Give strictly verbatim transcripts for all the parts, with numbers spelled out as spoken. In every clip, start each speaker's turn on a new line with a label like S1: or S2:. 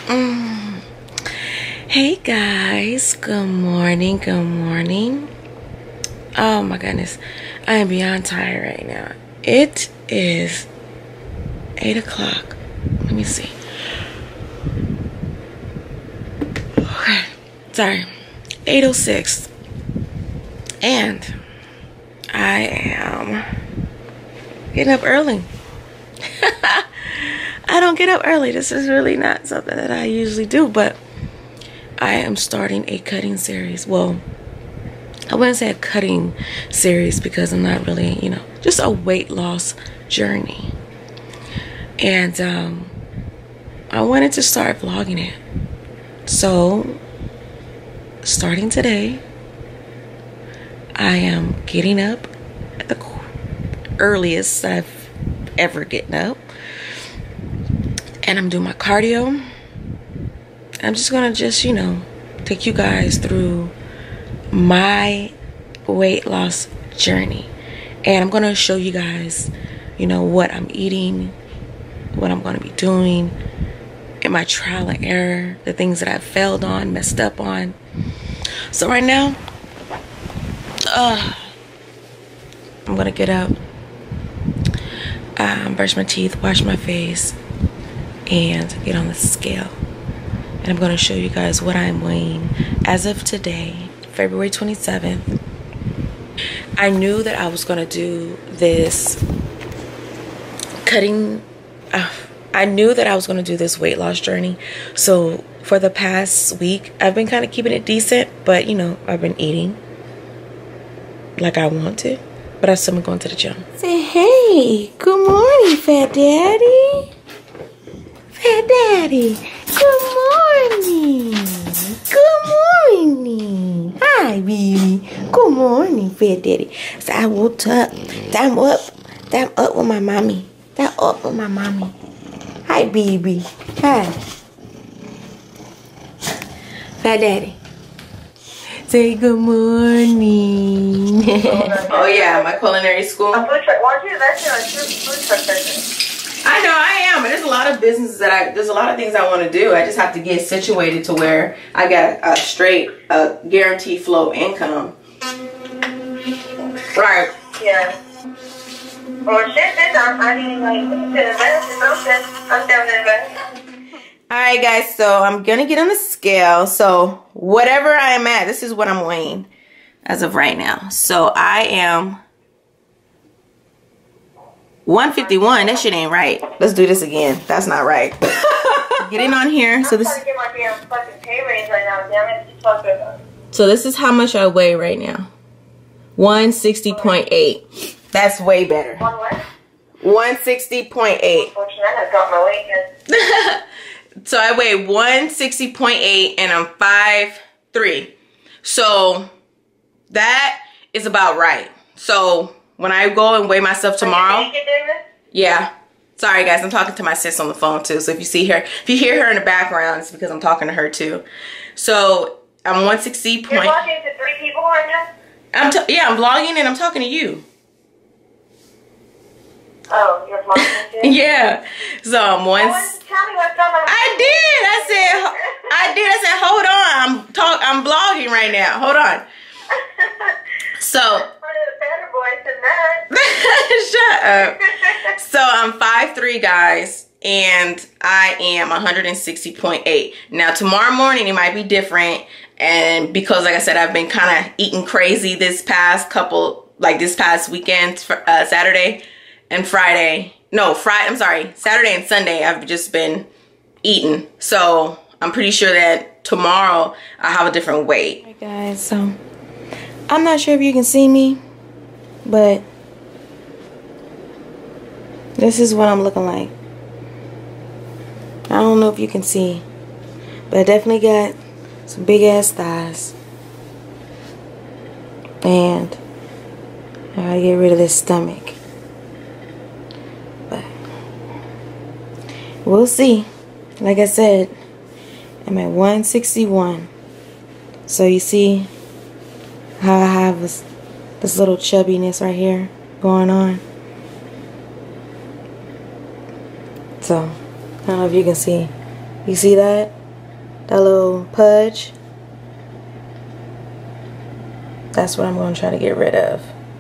S1: Mm. Hey guys, good morning, good morning. Oh my goodness, I am beyond tired right now. It is eight o'clock. Let me see. Okay, sorry, eight oh six, and I am getting up early. I don't get up early. This is really not something that I usually do, but I am starting a cutting series. Well, I wouldn't say a cutting series because I'm not really, you know, just a weight loss journey. And um, I wanted to start vlogging it. So, starting today, I am getting up at the earliest I've ever gotten up. And I'm doing my cardio. I'm just gonna just, you know, take you guys through my weight loss journey. And I'm gonna show you guys, you know, what I'm eating, what I'm gonna be doing, and my trial and error, the things that I've failed on, messed up on. So right now, uh, I'm gonna get up, um, brush my teeth, wash my face, and get on the scale. And I'm going to show you guys what I'm weighing as of today, February twenty-seventh. I knew that I was going to do this cutting uh, I knew that I was going to do this weight loss journey. So for the past week I've been kind of keeping it decent, but you know, I've been eating like I want to, but I've still been going to the gym. Say hey, good morning, Fat Daddy. Fat Daddy, good morning. Good morning. Hi, baby. Good morning, Fat Daddy. So I woke up. I'm up. I'm up with my mommy. I'm up with my mommy. Hi, baby. Hi. Fat Daddy. Say good morning. Oh, yeah, my culinary school. A food truck. Why don't you that's your food truck business? I know I am, but there's a lot of businesses that I, there's a lot of things I want to do. I just have to get situated to where I got a straight, uh, guaranteed flow income. Right. Yeah. Well, shit, this I'm finding like I'm down there. Alright guys, so I'm gonna get on the scale. So whatever I am at, this is what I'm weighing as of right now. So I am one fifty-one. That shit ain't right. Let's do this again. That's not right. Getting on here. So this. So this is how much I weigh right now. one sixty point eight. That's way better. One what? one sixty point eight. I got my weight. So I weigh one sixty point eight and I'm five three. So that is about right. So when I go and weigh myself tomorrow, yeah. Sorry guys, I'm talking to my sis on the phone too. So if you see her, if you hear her in the background, it's because I'm talking to her too. So I'm one sixty. You're point... talking to three people right now? I'm t yeah, I'm vlogging and I'm talking to you. Oh, you're vlogging too? Yeah. So I'm one. Oh, tell me what's on. I did. I said. I did. I said, hold on. I'm talk. I'm vlogging right now. Hold on. So. Shut up. So I'm five three guys and I am one sixty point eight. Now tomorrow morning it might be different, and because like I said, I've been kind of eating crazy this past couple, like this past weekend, for, uh, Saturday and Friday. No, Friday, I'm sorry, Saturday and Sunday I've just been eating. So I'm pretty sure that tomorrow I have a different weight. Alright guys, so I'm not sure if you can see me, but this is what I'm looking like. I don't know if you can see, but I definitely got some big ass thighs. And I gotta get rid of this stomach. But we'll see. Like I said, I'm at one sixty-one. So you see how I have this, this little chubbiness right here going on. So I don't know if you can see, You see that? That little pudge? That's what I'm going to try to get rid of.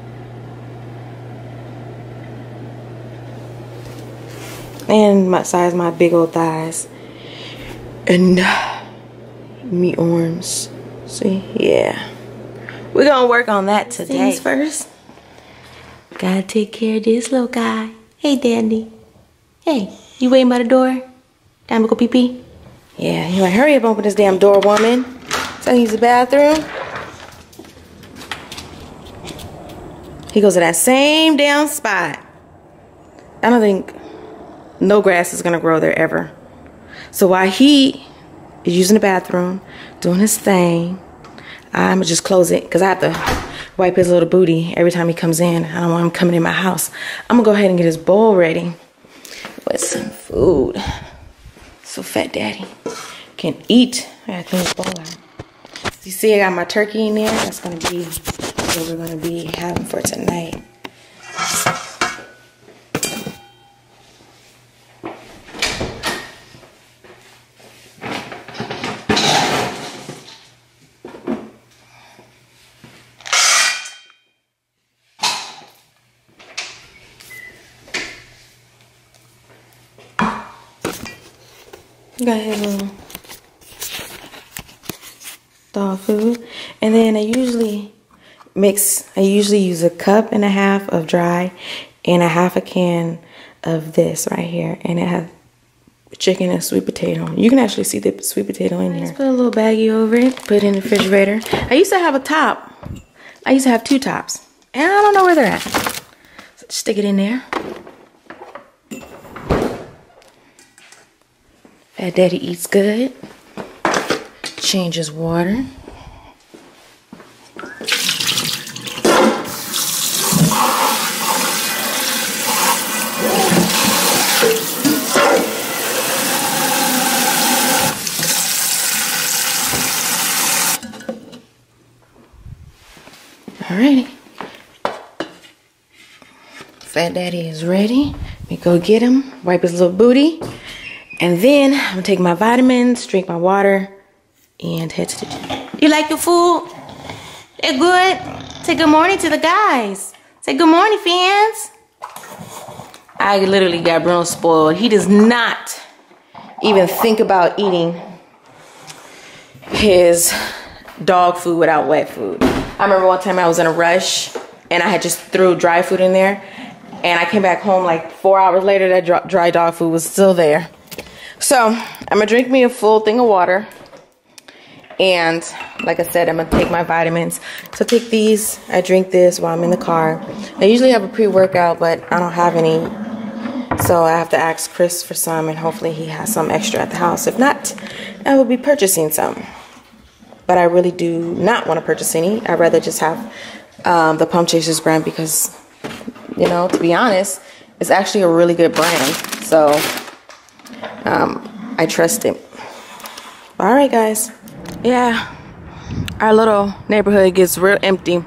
S1: And massage my big old thighs. And me arms. See? Yeah. We're going to work on that today. Things first. Gotta take care of this little guy. Hey, Dandy. Hey, you waiting by the door? Time to go pee pee? Yeah, you like, hurry up, open this damn door, woman. So I can use the bathroom. He goes to that same damn spot. I don't think no grass is gonna grow there ever. So while he is using the bathroom, doing his thing, I'm gonna just close it because I have to wipe his little booty every time he comes in. I don't want him coming in my house. I'm gonna go ahead and get his bowl ready with some food. So fat daddy can eat. I gotta clean his bowl out. You see I got my turkey in there. That's gonna be what we're gonna be having for tonight. Got his little dog food, and then I usually mix. I usually use a cup and a half of dry and a half a can of this right here, and it has chicken and sweet potato. You can actually see the sweet potato in here. Just put a little baggie over it, put it in the refrigerator. I used to have a top. I used to have two tops, and I don't know where they're at. So just stick it in there. Fat daddy eats good. Changes water. Alrighty. Fat daddy is ready. Let me go get him, wipe his little booty. And then I'm gonna take my vitamins, drink my water, and head to the gym. You like your food? They're good? Say good morning to the guys. Say good morning, fans. I literally got Bruno spoiled. He does not even think about eating his dog food without wet food. I remember one time I was in a rush and I had just threw dry food in there, and I came back home like four hours later, that dry dog food was still there. So I'm gonna drink me a full thing of water, and like I said, I'm gonna take my vitamins. So take these, I drink this while I'm in the car. I usually have a pre-workout, but I don't have any, so I have to ask Chris for some, and hopefully he has some extra at the house. If not, I will be purchasing some, but I really do not want to purchase any. I'd rather just have um, the Pump Chasers brand, because, you know, to be honest, it's actually a really good brand. So Um, I trust it. All right, guys. Yeah, our little neighborhood gets real empty.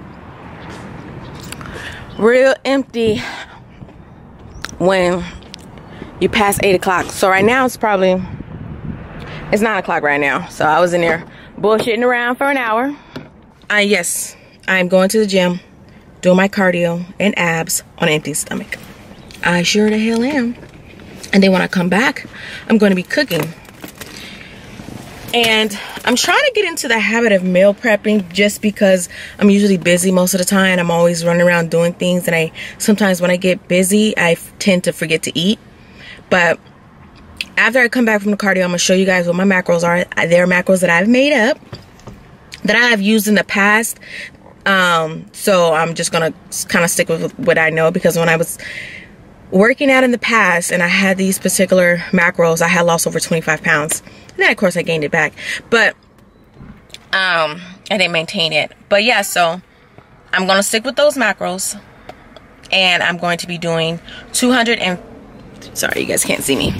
S1: Real empty when you pass eight o'clock. So right now it's probably, it's nine o'clock right now. So I was in there bullshitting around for an hour. Uh, yes, I'm going to the gym, doing my cardio and abs on an empty stomach. I sure the hell am. And then when I come back, I'm going to be cooking. And I'm trying to get into the habit of meal prepping, just because I'm usually busy most of the time. I'm always running around doing things, and I sometimes when I get busy, I tend to forget to eat. But after I come back from the cardio, I'm going to show you guys what my macros are. They're macros that I've made up, that I have used in the past. Um, so I'm just going to kind of stick with what I know, because when I was working out in the past and I had these particular macros, I had lost over twenty-five pounds. And then of course I gained it back, but um I didn't maintain it. But yeah, so I'm gonna stick with those macros, and I'm going to be doing two hundred and sorry, you guys can't see me.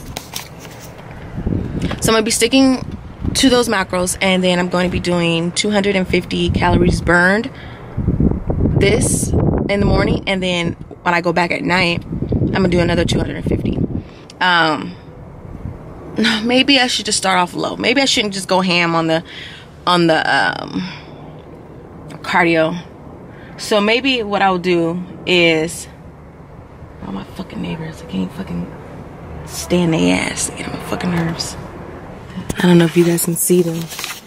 S1: So I'm gonna be sticking to those macros, and then I'm going to be doing two hundred fifty calories burned this in the morning, and then when I go back at night, I'm gonna do another two hundred fifty. Um, maybe I should just start off low. Maybe I shouldn't just go ham on the on the um, cardio. So maybe what I'll do is, oh my fucking neighbors, I can't fucking stand their ass. They get on my fucking nerves. I don't know if you guys can see them.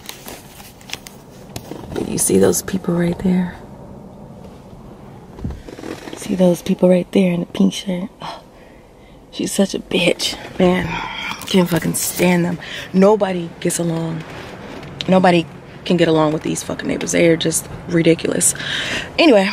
S1: But you see those people right there? See those people right there in the pink shirt? Oh, she's such a bitch, man. Can't fucking stand them. Nobody gets along. Nobody can get along with these fucking neighbors. They are just ridiculous. Anyway,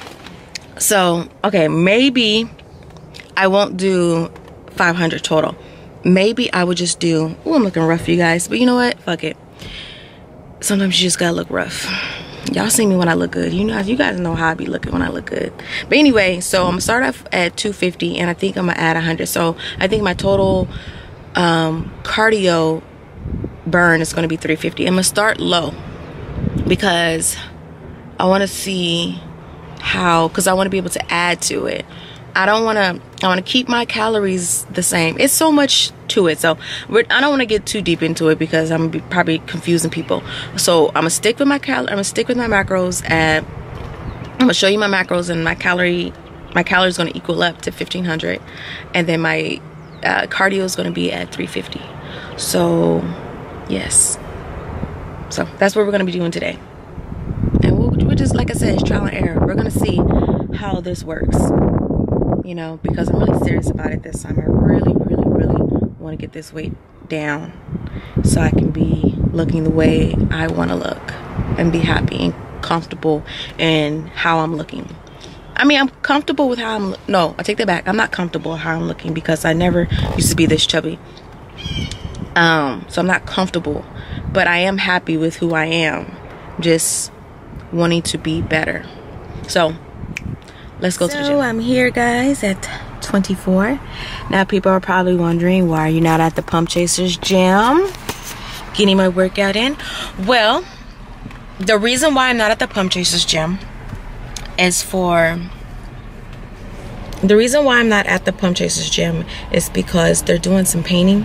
S1: so okay, maybe I won't do five hundred total. Maybe I would just do, oh, I'm looking rough, you guys, but you know what, fuck it. Sometimes you just gotta look rough. Y'all see me when I look good. You know, you guys know how I be looking when I look good. But anyway, so I'm gonna start off at two fifty, and I think I'm gonna add one hundred. So I think my total um cardio burn is gonna be three fifty. I'm gonna start low because I want to see how, because I want to be able to add to it. I don't want to, I want to keep my calories the same. It's so much to it. So we're, I don't want to get too deep into it because I'm be probably confusing people. So I'm going to stick with my cal, I'm going to stick with my macros, and I'm going to show you my macros, and my calorie, my calories is going to equal up to fifteen hundred. And then my uh, cardio is going to be at three fifty. So yes. So that's what we're going to be doing today. And we'll, we're just, like I said, it's trial and error. We're going to see how this works. You know, because I'm really serious about it this time. I really, really, really want to get this weight down so I can be looking the way I want to look and be happy and comfortable in how I'm looking. I mean, I'm comfortable with how I'm, no, I take that back. I'm not comfortable with how I'm looking because I never used to be this chubby. Um, so I'm not comfortable, but I am happy with who I am. Just wanting to be better. So let's go so to the gym. So I'm here, guys, at twenty-four. Now people are probably wondering, why are you not at the Pump Chasers gym getting my workout in? Well, the reason why I'm not at the Pump Chasers gym is for the reason why I'm not at the Pump Chasers gym is because they're doing some painting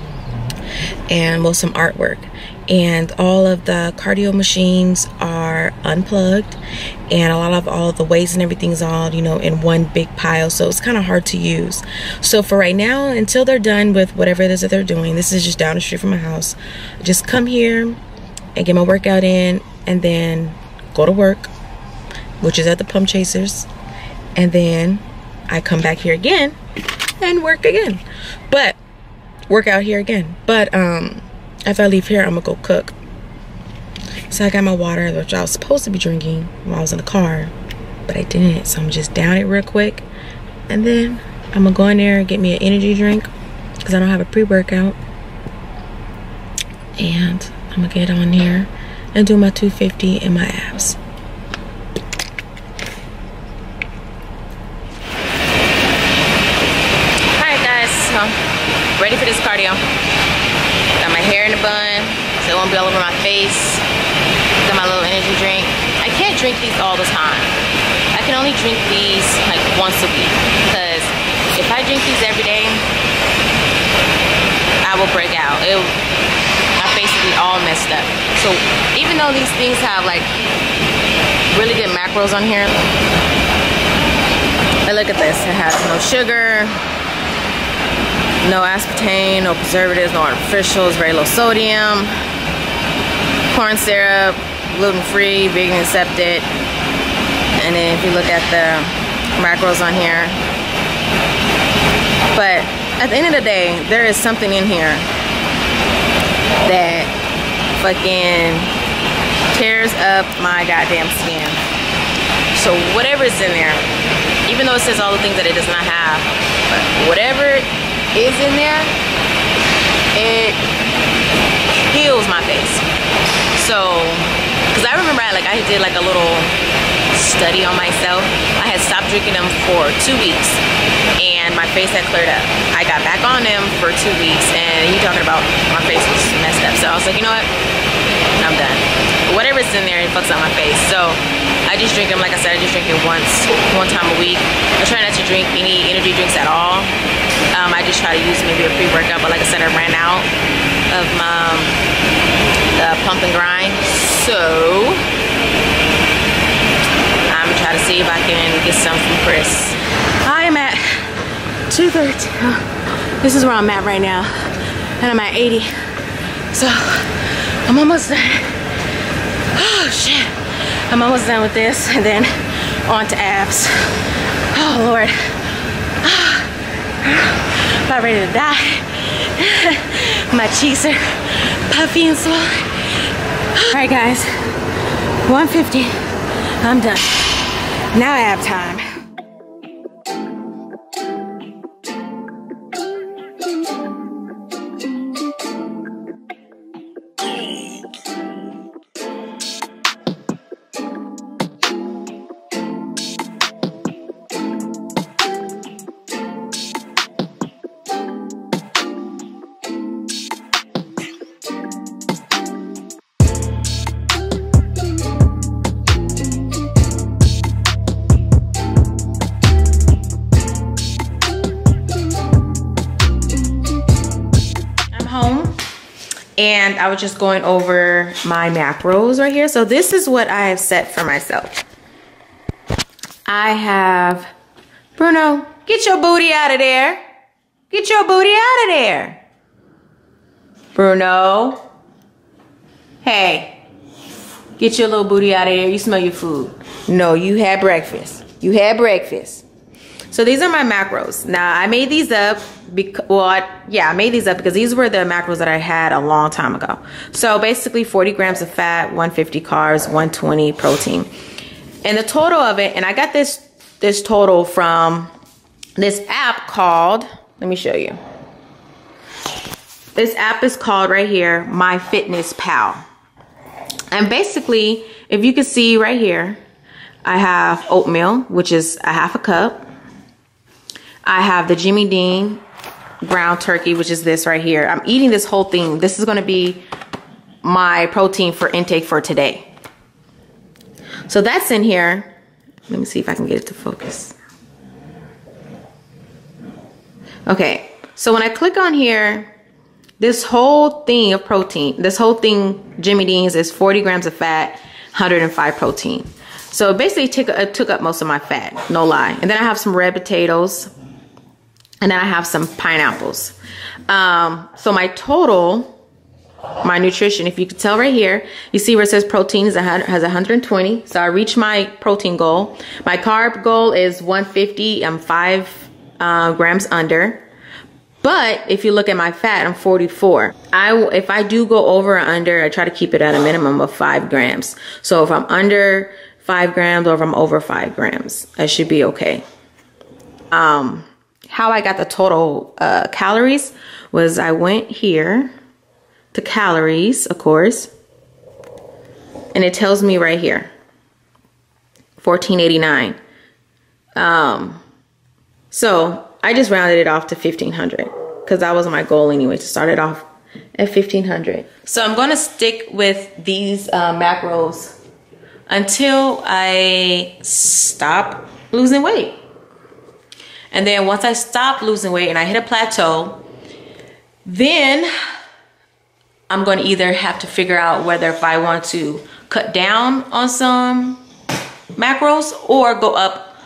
S1: and well, some artwork, and all of the cardio machines are unplugged, and a lot of all the weights and everything's all, you know, in one big pile, so it's kind of hard to use. So for right now, until they're done with whatever it is that they're doing, this is just down the street from my house, just come here and get my workout in, and then go to work, which is at the Pump Chasers, and then I come back here again and work again, but work out here again. But um if I leave here, I'm gonna go cook. So I got my water, which I was supposed to be drinking while I was in the car, but I didn't. So I'm just down it real quick, and then I'm gonna go in there and get me an energy drink because I don't have a pre-workout, and I'm gonna get on here and do my two fifty and my abs. Alright guys, so ready for this cardio. Got my hair in a bun so it won't be all over my face. Got my little energy drink. I can't drink these all the time. I can only drink these like once a week, because if I drink these every day, I will break out. It'll, my face will be all messed up. So even though these things have like really good macros on here, but look at this. It has no sugar, no aspartame, no preservatives, no artificials, very low sodium, corn syrup, gluten-free, vegan accepted. And then if you look at the macros on here, but at the end of the day, there is something in here that fucking tears up my goddamn skin. So whatever is in there, even though it says all the things that it does not have, but whatever is in there, it heals my face. So, because I remember I like I did like a little study on myself. I had stopped drinking them for two weeks and my face had cleared up. I got back on them for two weeks and you talking about my face was messed up. So I was like, you know what, I'm done. Whatever's in there, it fucks up my face. So I just drink them, like I said, I just drink it once, one time a week. I try not to drink any energy drinks at all. Um, I just try to use maybe a pre-workout, but like I said, I ran out of my um, the pump and grind, so I'm gonna try to see if I can get some from Chris. I am at two thirty. This is where I'm at right now, and I'm at eighty, so I'm almost done. Oh shit, I'm almost done with this, and then on to abs. Oh Lord, I'm about ready to die. My cheeks are puffy and swollen. All right guys, one fifty, I'm done. Now ab time. And I was just going over my macros right here. So this is what I have set for myself. I have, Bruno, get your booty out of there. Get your booty out of there. Bruno. Hey, get your little booty out of there. You smell your food. No, you had breakfast. You had breakfast. So these are my macros. Now I made these up because, well, I, yeah, I made these up because these were the macros that I had a long time ago. So basically forty grams of fat, one fifty carbs, one twenty protein. And the total of it, and I got this, this total from this app called, let me show you. This app is called right here, MyFitnessPal. And basically, if you can see right here, I have oatmeal, which is a half a cup. I have the Jimmy Dean ground turkey, which is this right here. I'm eating this whole thing. This is going to be my protein for intake for today. So that's in here. Let me see if I can get it to focus. Okay, so when I click on here, this whole thing of protein, this whole thing, Jimmy Dean's, is forty grams of fat, one hundred five protein. So it basically took, it took up most of my fat, no lie. And then I have some red potatoes. And then I have some pineapples. Um, so my total, my nutrition, if you can tell right here, you see where it says protein is a, has one hundred twenty. So I reached my protein goal. My carb goal is one fifty. I'm five uh, grams under. But if you look at my fat, I'm forty-four. I, if I do go over or under, I try to keep it at a minimum of five grams. So if I'm under five grams or if I'm over five grams, I should be okay. Um... How I got the total uh, calories was I went here to calories, of course, and it tells me right here, fourteen eighty-nine. Um, so I just rounded it off to fifteen hundred because that was my goal anyway, to start it off at fifteen hundred. So I'm going to stick with these uh, macros until I stop losing weight. And then once I stop losing weight and I hit a plateau, then I'm going to either have to figure out whether if I want to cut down on some macros or go up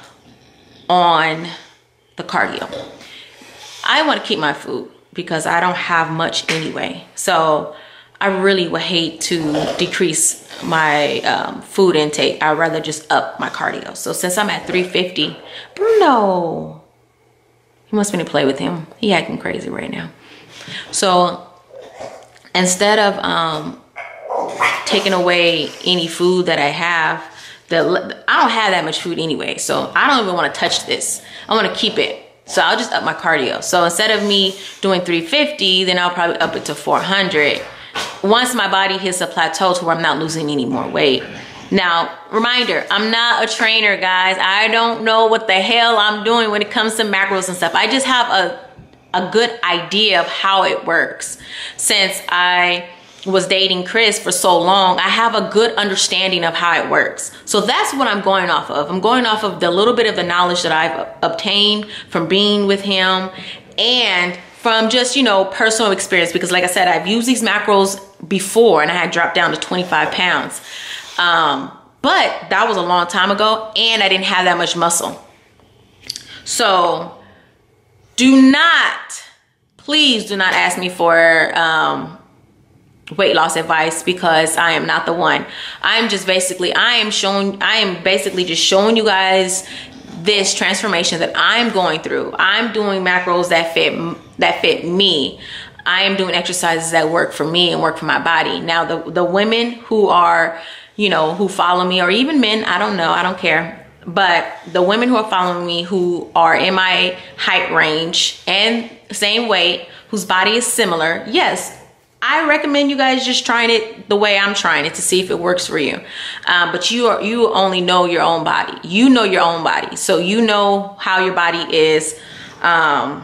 S1: on the cardio. I want to keep my food because I don't have much anyway. So I really would hate to decrease my um, food intake. I'd rather just up my cardio. So since I'm at three fifty, Bruno, he wants me to play with him. He acting crazy right now. So instead of um, taking away any food that I have, the, I don't have that much food anyway. So I don't even want to touch this. I want to keep it. So I'll just up my cardio. So instead of me doing three fifty, then I'll probably up it to four hundred. Once my body hits a plateau to where I'm not losing any more weight. Now, reminder, I'm not a trainer, guys. I don't know what the hell I'm doing when it comes to macros and stuff. I just have a, a good idea of how it works. Since I was dating Chris for so long, I have a good understanding of how it works. So that's what I'm going off of. I'm going off of the little bit of the knowledge that I've obtained from being with him
S2: and from just, you know, personal experience, because like I said, I've used these macros before and I had dropped down to twenty-five pounds. Um, but that was a long time ago and I didn't have that much muscle. So do not, please do not ask me for um, weight loss advice, because I am not the one. I'm just basically, I am showing, I am basically just showing you guys this transformation that I'm going through. I'm doing macros that fit, that fit me. I am doing exercises that work for me and work for my body. Now, the, the women who are, you know, who follow me, or even men, I don't know, I don't care. But the women who are following me, who are in my height range and same weight, whose body is similar, yes, I recommend you guys just trying it the way I'm trying it to see if it works for you. Um, but you are, you only know your own body. You know your own body. So you know how your body is. Um,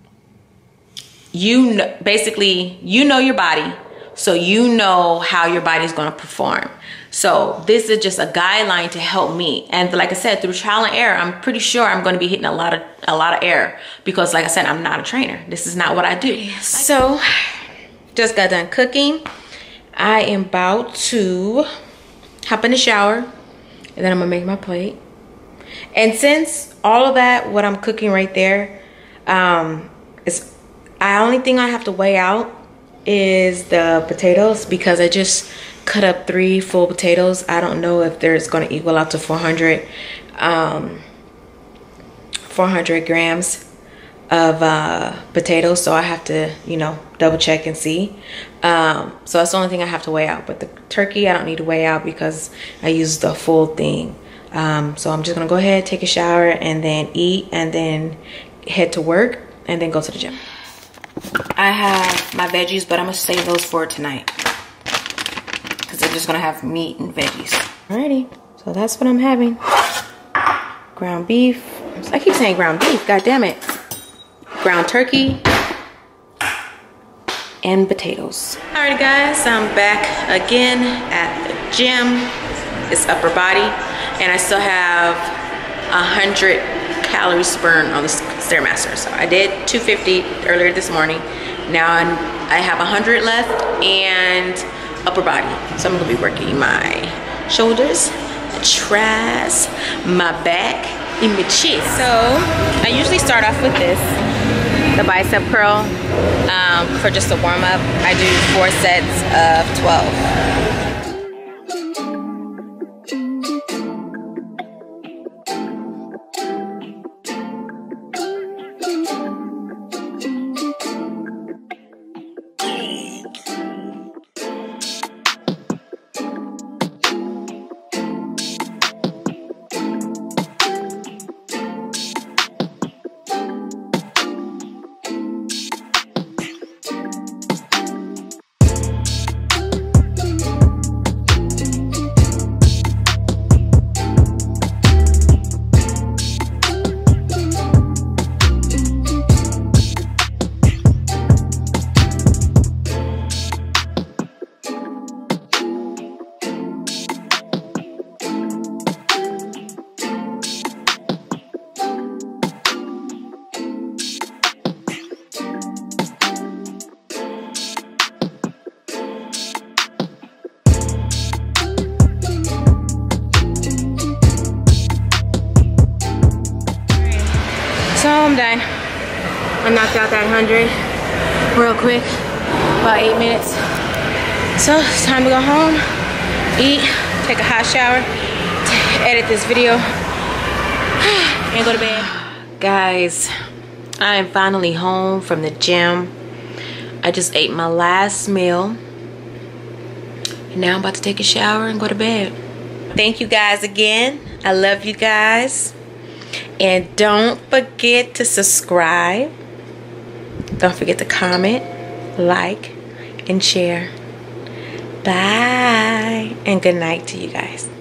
S2: you know, basically, you know your body. So you know how your body is going to perform. So this is just a guideline to help me. And like I said, through trial and error, I'm pretty sure I'm going to be hitting a lot of, a lot of error, because like I said, I'm not a trainer. This is not what I do. So just got done cooking. I am about to hop in the shower and then I'm gonna make my plate. And since all of that, what I'm cooking right there, um, is the only thing I have to weigh out is the potatoes, because I just cut up three full potatoes. I don't know if there's gonna equal out to four hundred, um, four hundred grams of uh, potatoes, so I have to, you know, double check and see. Um, so that's the only thing I have to weigh out. But the turkey I don't need to weigh out because I used the full thing. Um, so I'm just gonna go ahead, take a shower, and then eat, and then head to work, and then go to the gym. I have my veggies, but I'm gonna save those for tonight because I'm just gonna have meat and veggies. Alrighty, so that's what I'm having. Ground beef. I keep saying ground beef, god damn it. Ground turkey and potatoes. Alright guys, I'm back again at the gym. It's upper body, and I still have a hundred calories to burn on the Stairmaster. So I did two fifty earlier this morning. Now I'm, I have a hundred left and upper body. So I'm gonna be working my shoulders, my triceps, my back, and my chest. So I usually start off with this, the bicep curl, um, for just a warm up. I do four sets of twelve. So I'm done. I knocked out that hundred real quick, about eight minutes. So it's time to go home, eat, take a hot shower, edit this video, and go to bed. Guys, I am finally home from the gym. I just ate my last meal. And now I'm about to take a shower and go to bed. Thank you guys again. I love you guys. And don't forget to subscribe. Don't forget to comment, like, and share. Bye. And good night to you guys.